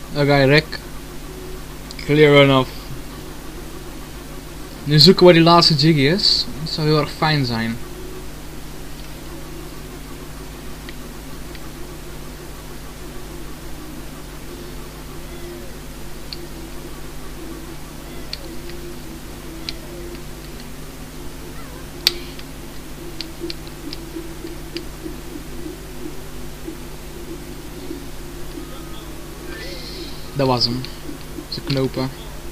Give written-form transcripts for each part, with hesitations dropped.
Oké, Rick. Clear enough. Nu zoeken waar die laatste Jiggy is. Dat zou heel erg fijn zijn. Dat was hem. Ze knopen.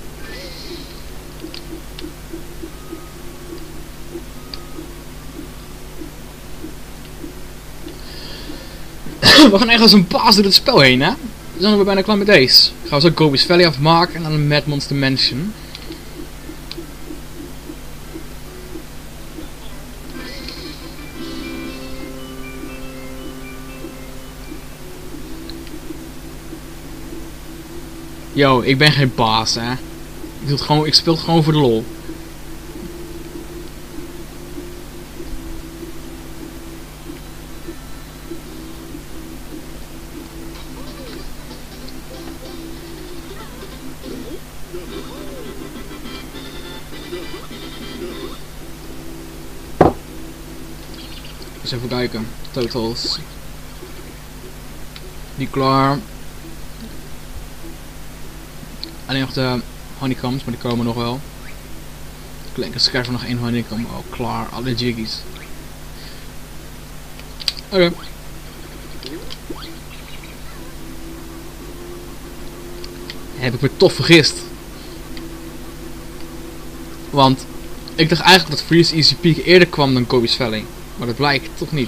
We gaan echt als een baas door het spel heen, hè? We zijn weer bijna klaar met deze. Gaan we zo Gobi's Valley afmaken en dan een Mad Monster Mansion. Yo, ik ben geen baas, hè. Ik speel het gewoon voor de lol. Dus even kijken. Totals. Die klaar. Alleen nog de honeycombs, maar die komen nog wel. Ik schrijf er nog 1 honeycomb. Oh, klaar. Alle jiggies. Oké. Heb ik me toch vergist. Want ik dacht eigenlijk dat Freeze Easy Peak eerder kwam dan Gobi's Valley. Maar dat blijkt toch niet.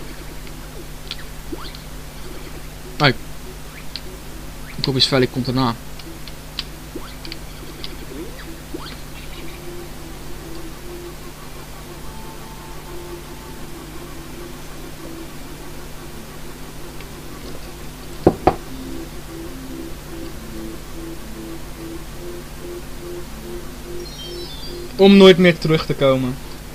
Kijk. Gobi's Valley komt daarna. Om nooit meer terug te komen.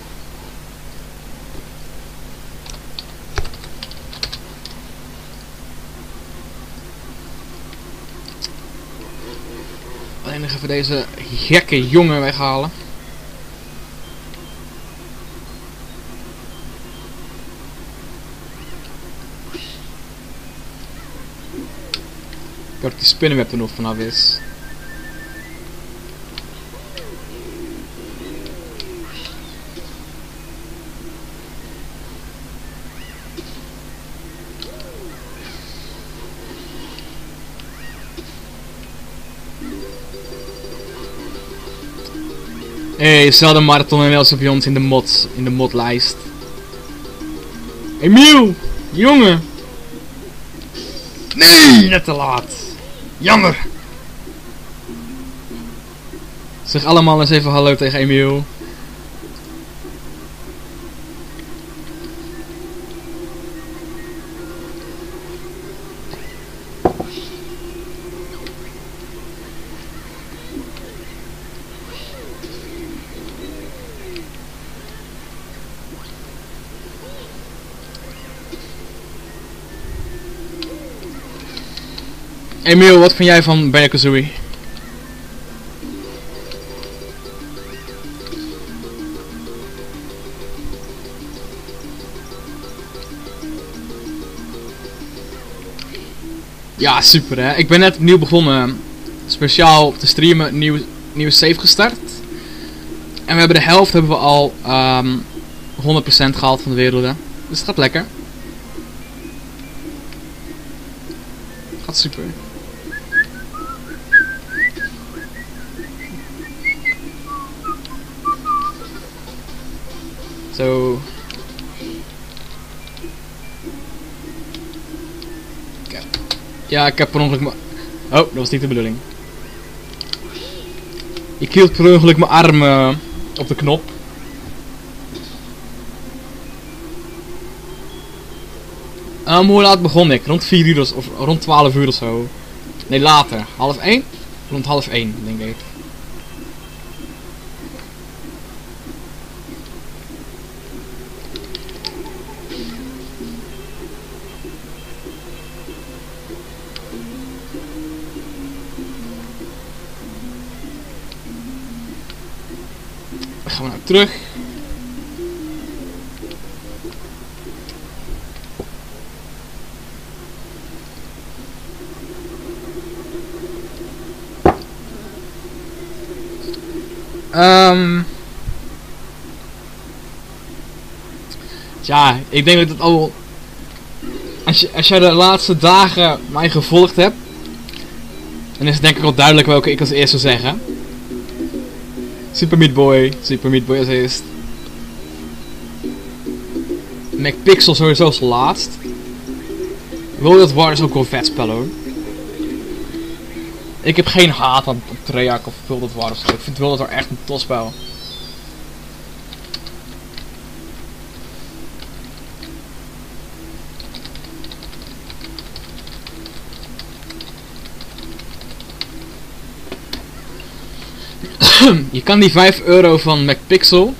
Alleen nog even deze gekke jongen weghalen. Ik hoop dat die spinnenweb er nog vanaf is. Hey, Zelda Marathon en Els bij ons in de modlijst. Emiel! Jongen! Nee, net te laat. Jammer. Zeg allemaal eens even hallo tegen Emiel. Emiel, wat vind jij van Banjo-Kazooie? Ja, super hè. Ik ben net opnieuw begonnen. Speciaal te streamen, nieuwe save gestart. En we hebben de helft hebben we al 100% gehaald van de werelden. Dus het gaat lekker. Gaat super. Zo. Ja, ik heb per ongeluk mijn... Oh, dat was niet de bedoeling. Ik hield per ongeluk mijn arm op de knop. Hoe laat begon ik? Rond 4 uur of rond 12 uur of zo. Nee, later. 12:30? Rond 12:30, denk ik. gaan we nou terug. Ja, ik denk dat het al... Als jij de laatste dagen mij gevolgd hebt, dan is het denk ik wel duidelijk welke ik als eerste zou zeggen. Super Meat Boy als eerst. McPixel sowieso als laatst. World War is ook wel een vet spel hoor. Ik heb geen haat aan Treyarch of World War of zo. Ik vind World War echt een topspel. Je kan die 5 euro van McPixel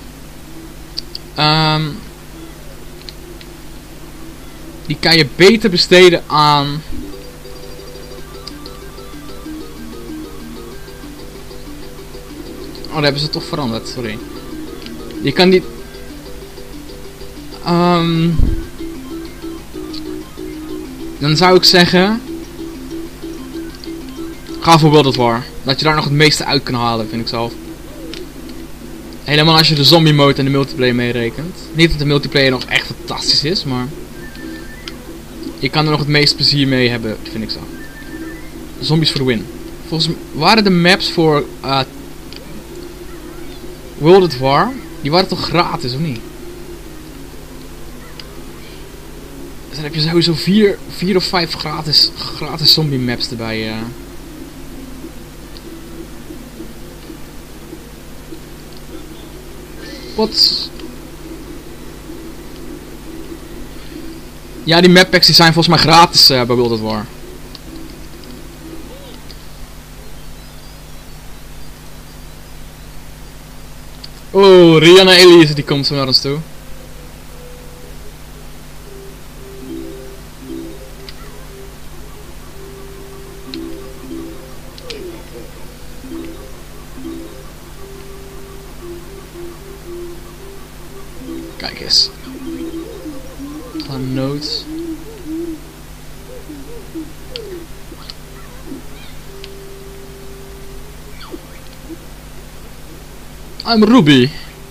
die kan je beter besteden aan oh, dat hebben ze toch veranderd, sorry. Je kan die dan zou ik zeggen, ga voor World War. Dat je daar nog het meeste uit kan halen, vind ik zelf. Helemaal als je de zombie mode en de multiplayer meerekent. Niet dat de multiplayer nog echt fantastisch is, maar je kan er nog het meeste plezier mee hebben, vind ik zo. Zombies for the win. Volgens mij waren de maps voor World War, die waren toch gratis, of niet? Dus dan heb je sowieso 4 of 5 gratis zombie maps erbij. Wat? Ja, die map packs die zijn volgens mij gratis bij World War. Oh, Rihanna Elise die komt zo naar ons toe. Kijk eens. Een noot. I'm Ruby.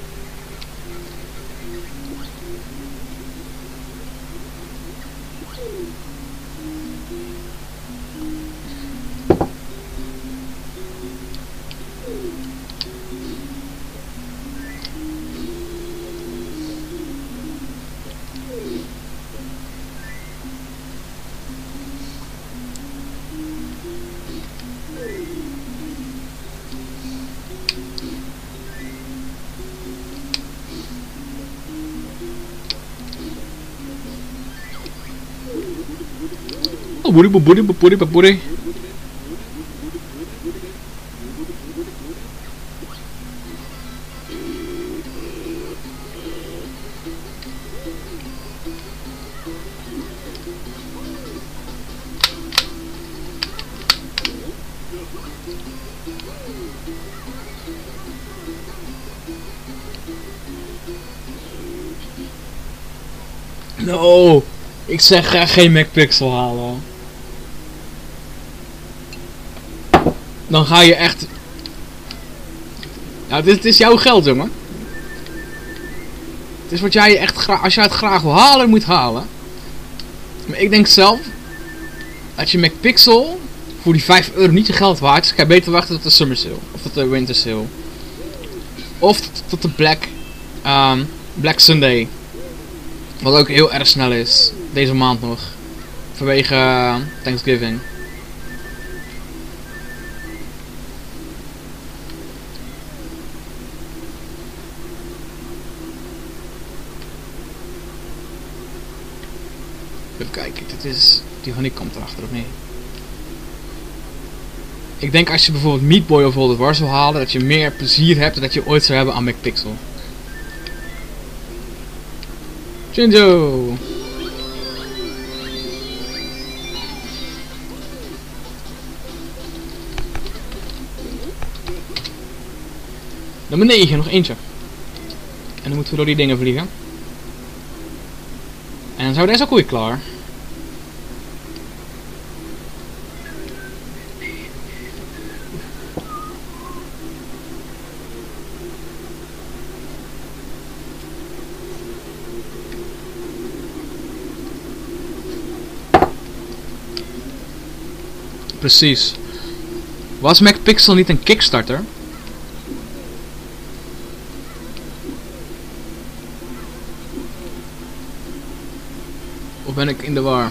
Boerie. No, ik zeg graag geen McPixel halen. Dan ga je echt... Ja, het is jouw geld, jongen. Het is wat jij echt graag... Als jij het graag wil halen, moet halen. Maar ik denk zelf... Dat je McPixel... Voor die 5 euro niet je geld waard is. Kan je beter wachten tot de Summer Sale. Of tot de Winter Sale. Of tot de Black Sunday. Wat ook heel erg snel is. Deze maand nog. Vanwege Thanksgiving. Even kijken, dit is... Die honeycomb erachter, of niet? Ik denk als je bijvoorbeeld Meat Boy of World War zou halen, dat je meer plezier hebt dan dat je ooit zou hebben aan McPixel. Jinjo! Nummer 9, nog eentje. En dan moeten we door die dingen vliegen. En dan zijn we deze ook weer klaar. Precies. Was MacPixel niet een Kickstarter? Of ben ik in de war?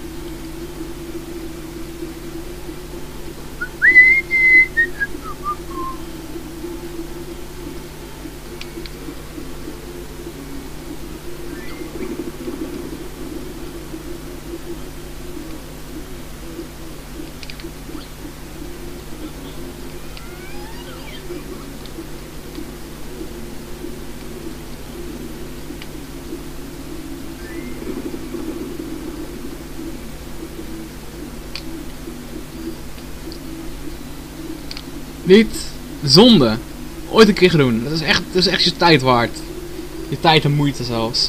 Niet zonde. Ooit een keer doen. Dat is echt je tijd waard. Je tijd en moeite zelfs.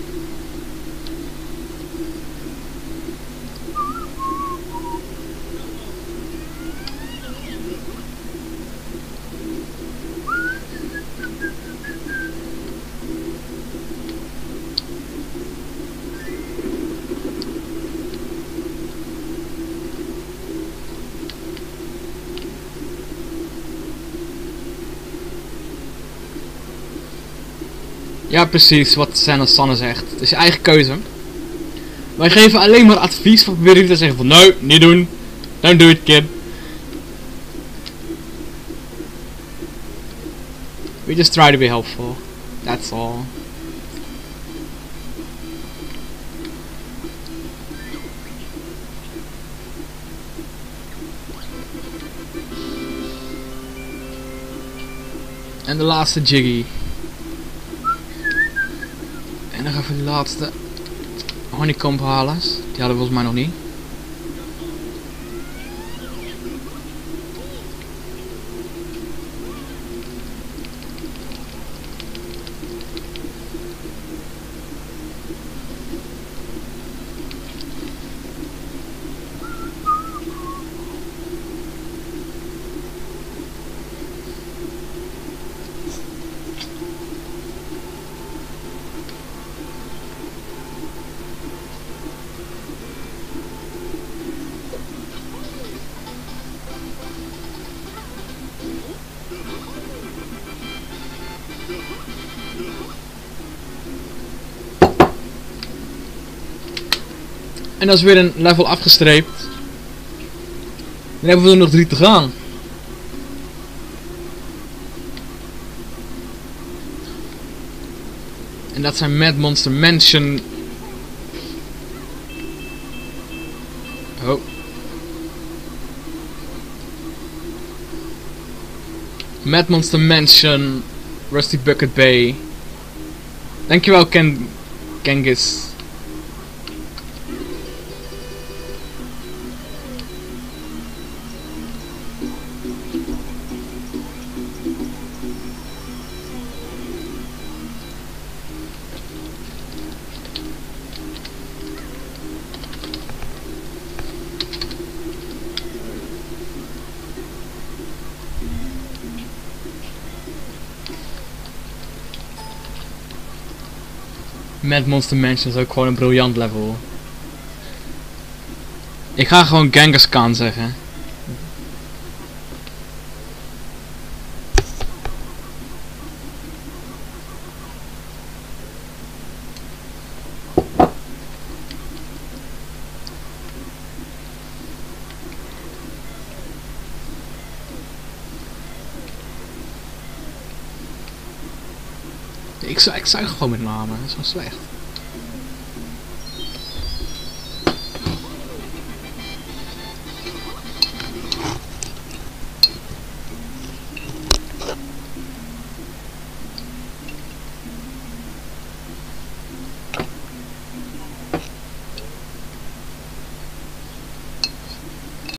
Ja, precies, wat Sanne zegt. Het is je eigen keuze. Wij geven alleen maar advies van proberen niet te zeggen van nee, niet doen. Don't do it, kid. We just try to be helpful. That's all. En de laatste Jiggy. En dan gaan we de laatste honeycomb halen. Die hadden we volgens mij nog niet. En dat is weer een level afgestreept. Dan hebben we er nog 3 te gaan. En dat zijn Mad Monster Mansion. Oh. Mad Monster Mansion. Rusty Bucket Bay. Dankjewel Kengis. Mad Monster Mansion is ook gewoon een briljant level. Ik ga gewoon Genghis Khan zeggen. Ik zuig gewoon met name, dat is wel slecht.